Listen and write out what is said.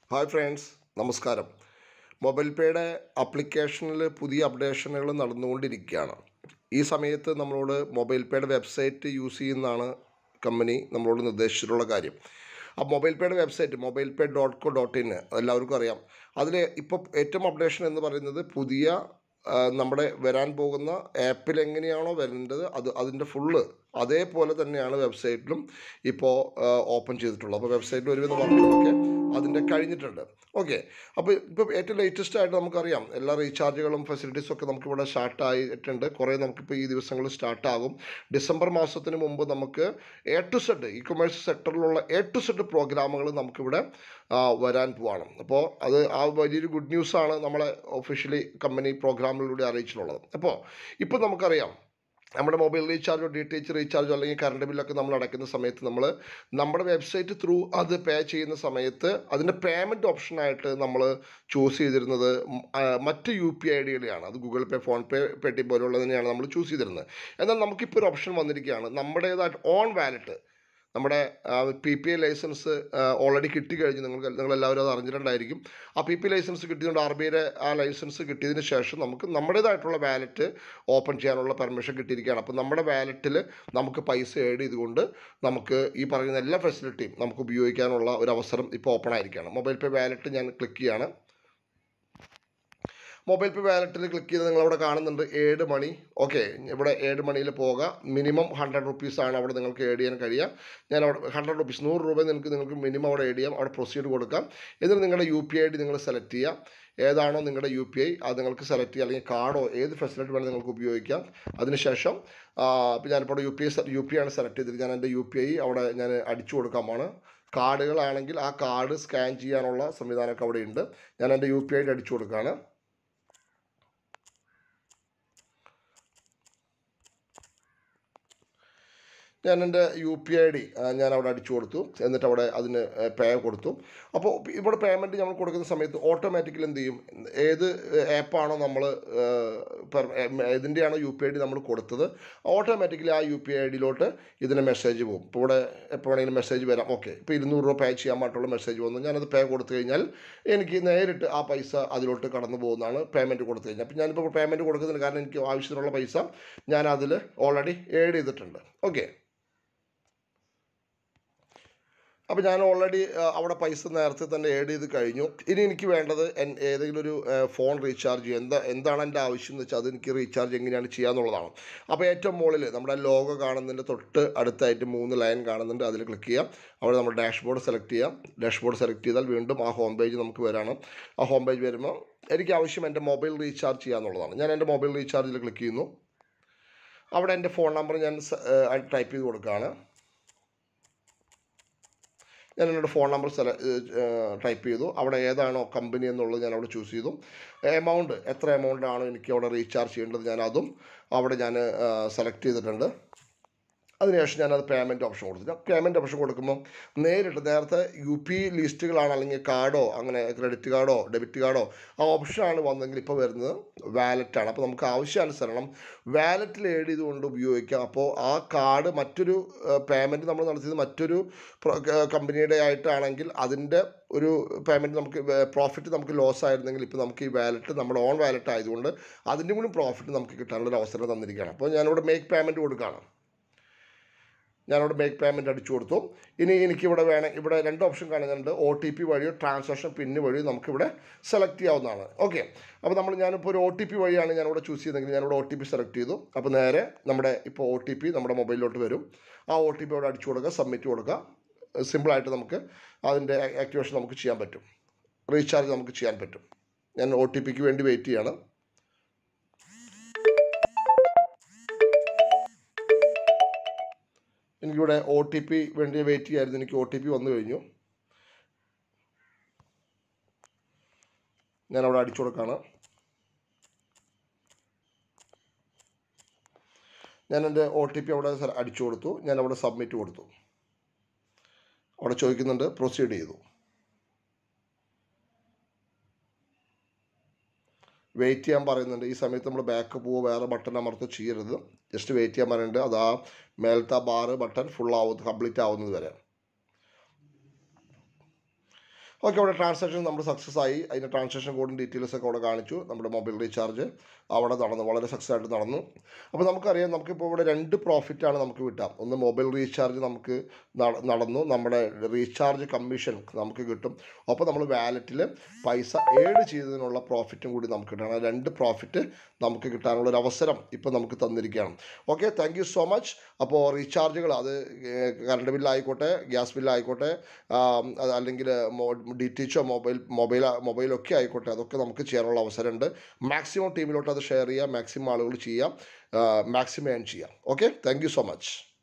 Hi friends, നമസ്കാരം. Mobile പേയുടെ ആപ്ലിക്കേഷനിൽ പുതിയ അപ്ഡേഷനുകൾ നടന്നുകൊണ്ടിരിക്കുകയാണ്. ഈ സമയത്ത് നമ്മളോട് മൊബൈൽ പേയുടെ വെബ്സൈറ്റ് യൂസ് ചെയ്യുന്നതാണ് കമ്പനി നമ്മളോട് നിർദ്ദേശിച്ചിട്ടുള്ള കാര്യം. ആ മൊബൈൽ പേയുടെ വെബ്സൈറ്റ് MobilePe.co.in എല്ലാവർക്കും അറിയാം. അതിൽ ഇപ്പോൾ ഏറ്റവും അപ്ഡേഷൻ എന്ന് പറയുന്നത് പുതിയ നമ്മുടെ വരാൻ പോകുന്ന ആപ്പിൽ എങ്ങനെയാണോ വരേണ്ടത് അതിൻ്റെ ഫുള്ള് അതേപോലെ തന്നെയാണ് വെബ്സൈറ്റിലും ഇപ്പോൾ ഓപ്പൺ ചെയ്തിട്ടുള്ളത്. അപ്പോൾ വെബ്സൈറ്റിൽ ഒരുവിധ വർക്കുകളൊക്കെ അതിൻ്റെ കഴിഞ്ഞിട്ടുണ്ട്. ഓക്കെ, അപ്പോൾ ഇപ്പോൾ ഏറ്റവും ലേറ്റസ്റ്റ് ആയിട്ട് നമുക്കറിയാം എല്ലാ റീചാർജുകളും ഫെസിലിറ്റീസും ഒക്കെ നമുക്കിവിടെ സ്റ്റാർട്ടായിട്ടുണ്ട്. കുറേ നമുക്കിപ്പോൾ ഈ ദിവസങ്ങളിൽ സ്റ്റാർട്ടാകും. ഡിസംബർ മാസത്തിന് മുമ്പ് നമുക്ക് A to Z e commerce സെക്ടറിലുള്ള A to Z പ്രോഗ്രാമുകൾ നമുക്കിവിടെ വരാൻ പോവാണ്. അപ്പോൾ അത് ആ വലിയൊരു ഗുഡ് ന്യൂസാണ് നമ്മളെ ഒഫീഷ്യലി കമ്പനി പ്രോഗ്രാമിലൂടെ അറിയിച്ചിട്ടുള്ളത്. അപ്പോൾ ഇപ്പോൾ നമുക്കറിയാം നമ്മുടെ മൊബൈൽ റീചാർജോ DTH റീചാർജോ അല്ലെങ്കിൽ കറണ്ട് ബില്ലൊക്കെ നമ്മൾ അടയ്ക്കുന്ന സമയത്ത് നമ്മുടെ വെബ്സൈറ്റ് ത്രൂ അത് പേ ചെയ്യുന്ന സമയത്ത് അതിൻ്റെ പേയ്മെൻറ്റ് ഓപ്ഷനായിട്ട് നമ്മൾ ചൂസ് ചെയ്തിരുന്നത് മറ്റ് UPI അത് Google pay, PhonePe, Paytm പോലുള്ളതിനെയാണ് നമ്മൾ ചൂസ് ചെയ്തിരുന്നത്. എന്നാൽ നമുക്കിപ്പോൾ ഒരു ഓപ്ഷൻ വന്നിരിക്കുകയാണ്. നമ്മുടേതായിട്ട് ഓൺ വാലറ്റ്, നമ്മുടെ PPI ലൈസൻസ് ഓൾറെഡി കിട്ടിക്കഴിഞ്ഞു. നിങ്ങളെല്ലാവരും അത് അറിഞ്ഞിട്ടുണ്ടായിരിക്കും. ആ PPI ലൈസൻസ് കിട്ടിയതുകൊണ്ട് RBIയുടെ ആ ലൈസൻസ് കിട്ടിയതിന് ശേഷം നമുക്ക് നമ്മുടേതായിട്ടുള്ള വാലറ്റ് ഓപ്പൺ ചെയ്യാനുള്ള പെർമിഷൻ കിട്ടിയിരിക്കുകയാണ്. അപ്പോൾ നമ്മുടെ വാലറ്റിൽ നമുക്ക് പൈസ ആഡ് ചെയ്തുകൊണ്ട് നമുക്ക് ഈ പറയുന്ന എല്ലാ ഫെസിലിറ്റിയും നമുക്ക് ഉപയോഗിക്കാനുള്ള ഒരു അവസരം ഇപ്പോൾ ഓപ്പൺ ആയിരിക്കുകയാണ്. മൊബൈൽ പേ വാലറ്റ് ഞാൻ ക്ലിക്ക് ചെയ്യാണ്. മൊബൈൽ പേ വാലറ്റിൽ ക്ലിക്ക് ചെയ്ത് നിങ്ങളവിടെ കാണുന്നുണ്ട് ഏഡ് മണി. ഓക്കെ, ഇവിടെ ഏഡ് മണിയിൽ പോകുക. മിനിമം 100 റുപ്പീസാണ് അവിടെ നിങ്ങൾക്ക് ഏഡ് ചെയ്യാൻ കഴിയുക. ഞാൻ അവിടെ 100 റുപ്പീസ് 100 രൂപ നിങ്ങൾക്ക് മിനിമം അവിടെ ഏഡ് ചെയ്യാം. അവിടെ പ്രൊസീഡ് കൊടുക്കാം. എന്നിട്ട് നിങ്ങളുടെ UPI ID നിങ്ങൾ സെലക്ട് ചെയ്യുക. ഏതാണോ നിങ്ങളുടെ UPI അത് നിങ്ങൾക്ക് സെലക്ട് ചെയ്യുക, അല്ലെങ്കിൽ കാർഡോ ഏത് ഫെസിലിറ്റി വേണമെങ്കിൽ നിങ്ങൾക്ക് ഉപയോഗിക്കാം. അതിനുശേഷം ഇപ്പോൾ ഞാനിപ്പോൾ UPI ആണ് സെലക്ട് ചെയ്തിട്ട് ഞാൻ എൻ്റെ UPI അവിടെ ഞാൻ അടിച്ചു കൊടുക്കാമാണ്. കാർഡുകളാണെങ്കിൽ ആ കാർഡ് സ്കാൻ ചെയ്യാനുള്ള സംവിധാനമൊക്കെ അവിടെ ഉണ്ട്. ഞാൻ എൻ്റെ UPI ID അടിച്ചു കൊടുക്കുകയാണ്. ഞാൻ എൻ്റെ UPI ID ഞാൻ അവിടെ അടിച്ചു കൊടുത്തു. എന്നിട്ട് അവിടെ അതിന് പേ കൊടുത്തു. അപ്പോൾ ഇവിടെ പേയ്മെൻറ്റ് നമ്മൾ കൊടുക്കുന്ന സമയത്ത് ഓട്ടോമാറ്റിക്കലി എന്ത് ചെയ്യും, ഏത് ആപ്പാണോ നമ്മൾ ഇതിൻ്റെയാണോ UPI ID നമ്മൾ കൊടുത്തത്, ഓട്ടോമാറ്റിക്കലി ആ UPI IDയിലോട്ട് ഇതിന് മെസ്സേജ് പോകും. ഇപ്പോൾ ഇവിടെ എപ്പോൾ വേണമെങ്കിലും മെസ്സേജ് വരാം. ഓക്കെ, ഇപ്പോൾ 200 രൂപ പേ ചെയ്യാൻ പാട്ടുള്ള മെസ്സേജ് വന്നു. ഞാനത് പേ കൊടുത്തു കഴിഞ്ഞാൽ എനിക്ക് നേരിട്ട് ആ പൈസ അതിലോട്ട് കടന്നു പോകുന്നതാണ് പേയ്മെൻറ്റ് കൊടുത്തു കഴിഞ്ഞാൽ. അപ്പോൾ ഞാനിപ്പോൾ പേയ്മെൻറ്റ് കൊടുക്കുന്നതിന് കാരണം എനിക്ക് ആവശ്യത്തിനുള്ള പൈസ ഞാൻ അതിൽ ഓൾറെഡി ഏഡ് ചെയ്തിട്ടുണ്ട്. ഓക്കെ, അപ്പോൾ ഞാൻ ഓൾറെഡി അവിടെ പൈസ നേരത്തെ തന്നെ ഏഡ് ചെയ്ത് കഴിഞ്ഞു. ഇനി എനിക്ക് വേണ്ടത് ഏതെങ്കിലും ഒരു ഫോൺ റീചാർജ് ചെയ്യുക. എന്താണ് എൻ്റെ ആവശ്യം എന്ന് വെച്ചാൽ അതെനിക്ക് റീചാർജ് എങ്ങനെയാണ് ചെയ്യാന്നുള്ളതാണ്. അപ്പോൾ ഏറ്റവും മുകളിൽ നമ്മുടെ ലോഗോ കാണുന്നതിൻ്റെ തൊട്ട് അടുത്തായിട്ട് 3 ലൈൻ കാണുന്നുണ്ട്. അതിൽ ക്ലിക്ക് ചെയ്യാം. അവിടെ നമ്മൾ ഡാഷ്ബോർഡ് സെലക്ട് ചെയ്യാം. ഡാഷ്ബോർഡ് സെലക്ട് ചെയ്താൽ വീണ്ടും ആ ഹോം പേജ് നമുക്ക് വരാണ്. ആ ഹോം പേജ് വരുമ്പോൾ എനിക്ക് ആവശ്യം എൻ്റെ മൊബൈൽ റീചാർജ് ചെയ്യാന്നുള്ളതാണ്. ഞാൻ എൻ്റെ മൊബൈൽ റീചാർജിൽ ക്ലിക്ക് ചെയ്യുന്നു. അവിടെ എൻ്റെ ഫോൺ നമ്പർ ഞാൻ ടൈപ്പ് ചെയ്ത് കൊടുക്കുകയാണ്. ഞാൻ എന്നോട് ഫോൺ നമ്പർ ടൈപ്പ് ചെയ്തു. അവിടെ ഏതാണോ കമ്പനി എന്നുള്ളത് ഞാൻ അവിടെ ചൂസ് ചെയ്തു. എത്ര എമൗണ്ട് ആണോ എനിക്ക് അവിടെ റീചാർജ് ചെയ്യേണ്ടത് ഞാൻ അതും അവിടെ ഞാൻ സെലക്ട് ചെയ്തിട്ടുണ്ട്. അതിനുശേഷം ഞാനത് പേയ്മെൻറ്റ് ഓപ്ഷൻ കൊടുത്തു. പേയ്മെൻറ്റ് ഓപ്ഷൻ കൊടുക്കുമ്പോൾ നേരത്തെ UPI ലിസ്റ്റുകളാണ്, അല്ലെങ്കിൽ കാർഡോ അങ്ങനെ ക്രെഡിറ്റ് കാർഡോ ഡെബിറ്റ് കാർഡോ ആ ഓപ്ഷനാണ് വന്നെങ്കിൽ ഇപ്പോൾ വരുന്നത് വാലറ്റാണ്. അപ്പോൾ നമുക്ക് ആവശ്യാനുസരണം വാലറ്റിൽ ഏഡ് ചെയ്തുകൊണ്ട് ഉപയോഗിക്കാം. അപ്പോൾ ആ കാർഡ് മറ്റൊരു പേയ്മെൻറ്റ് നമ്മൾ നടത്തിയത് മറ്റൊരു കമ്പനിയുടെ ആയിട്ടാണെങ്കിൽ അതിൻ്റെ ഒരു പേയ്മെൻറ്റ് നമുക്ക് പ്രോഫിറ്റ് നമുക്ക് ലോസ് ആയിരുന്നെങ്കിൽ ഇപ്പോൾ നമുക്ക് ഈ വാലറ്റ് നമ്മുടെ ഓൺ വാലറ്റ് ആയതുകൊണ്ട് അതിൻ്റെ കൂടി പ്രോഫിറ്റ് നമുക്ക് കിട്ടാനുള്ളൊരു അവസരം തന്നിരിക്കുകയാണ്. അപ്പോൾ ഞാനിവിടെ മേക്ക് പേയ്മെൻറ്റ് കൊടുക്കുകയാണ്. ഞാനവിടെ മേക്ക് പേയ്മെൻറ്റ് അടിച്ചു കൊടുത്തു. ഇനി എനിക്കിവിടെ ഇവിടെ 2 ഓപ്ഷൻ കാണുന്നുണ്ട്. OTP വഴിയോ ട്രാൻസാക്ഷൻ പിന്ന് വഴിയോ നമുക്കിവിടെ സെലക്ട് ചെയ്യാവുന്നതാണ്. ഓക്കെ, അപ്പോൾ ഞാനിപ്പോൾ ഒരു OTP വഴിയാണ് ഞാനിവിടെ ചൂസ് ചെയ്തെങ്കിൽ ഞാനിവിടെ OTP സെലക്ട് ചെയ്തു. അപ്പോൾ നേരെ ഇപ്പോൾ OTP നമ്മുടെ മൊബൈലിലോട്ട് വരും. ആ OTP അവിടെ അടിച്ചു കൊടുക്കുക, സബ്മിറ്റ് കൊടുക്കുക. സിമ്പിളായിട്ട് നമുക്ക് അതിൻ്റെ ആക്ടിവേഷൻ നമുക്ക് ചെയ്യാൻ പറ്റും, റീചാർജ് നമുക്ക് ചെയ്യാൻ പറ്റും. ഞാൻ OTPക്ക് വേണ്ടി വെയിറ്റ് ചെയ്യാണ്. എനിക്കിവിടെ OTP വേണ്ടി വെയിറ്റ് ചെയ്യായിരുന്നു. എനിക്ക് OTP വന്നു കഴിഞ്ഞു. ഞാനവിടെ അടിച്ചു കൊടുക്കുകയാണ്. ഞാൻ എൻ്റെ OTP അവിടെ അടിച്ചു കൊടുത്തു. ഞാനവിടെ സബ്മിറ്റ് കൊടുത്തു. അവിടെ ചോദിക്കുന്നുണ്ട്, പ്രൊസീഡ് ചെയ്തു. വെയിറ്റ് ചെയ്യാൻ പറയുന്നുണ്ട്. ഈ സമയത്ത് നമ്മൾ ബാക്ക് പോവോ വേറെ ബട്ടൺ അമർത്തോ ചെയ്യരുത്. ജസ്റ്റ് വെയിറ്റ് ചെയ്യാൻ പറയുന്നുണ്ട്. അത് ആ മേലത്തെ ബാറ് ബട്ടൺ കംപ്ലീറ്റ് ആവുന്നത് വരെ. ഓക്കെ, അവിടെ ട്രാൻസാക്ഷൻ നമ്മൾ സക്സസ് ആയി. അതിൻ്റെ ട്രാൻസാക്ഷൻ കോഡും ഡീറ്റെയിൽസൊക്കെ അവിടെ കാണിച്ചു. നമ്മുടെ മൊബൈൽ റീചാർജ് അവിടെ നടന്നു, വളരെ സക്സസ് ആയിട്ട് നടന്നു. അപ്പോൾ നമുക്കറിയാം, നമുക്കിപ്പോൾ ഇവിടെ 2 പ്രോഫിറ്റാണ് നമുക്ക് കിട്ടാം. ഒന്ന് മൊബൈൽ റീചാർജ് നമുക്ക് നടന്നു, നമ്മുടെ റീചാർജ് കമ്മീഷൻ നമുക്ക് കിട്ടും. അപ്പോൾ നമ്മൾ വാലറ്റിൽ പൈസ ഏഡ് ചെയ്തതിനുള്ള പ്രോഫിറ്റും കൂടി നമുക്ക് കിട്ടണം. 2 പ്രോഫിറ്റ് നമുക്ക് കിട്ടാനുള്ളൊരു അവസരം ഇപ്പോൾ നമുക്ക് തന്നിരിക്കുകയാണ്. Okay, thank you so much. അപ്പോൾ റീചാർജുകൾ, അത് കറണ്ട് ബില്ലായിക്കോട്ടെ, ഗ്യാസ് ബില്ലായിക്കോട്ടെ, അല്ലെങ്കിൽ DTH മൊബൈലൊക്കെ ആയിക്കോട്ടെ, അതൊക്കെ നമുക്ക് ചെയ്യാനുള്ള അവസരമുണ്ട്. മാക്സിമം ടീമിലോട്ട് അത് ഷെയർ ചെയ്യുക, മാക്സിമം ആളുകൾ ചെയ്യാം, മാക്സിമം ഏൺ ചെയ്യാം. Okay, thank you so much.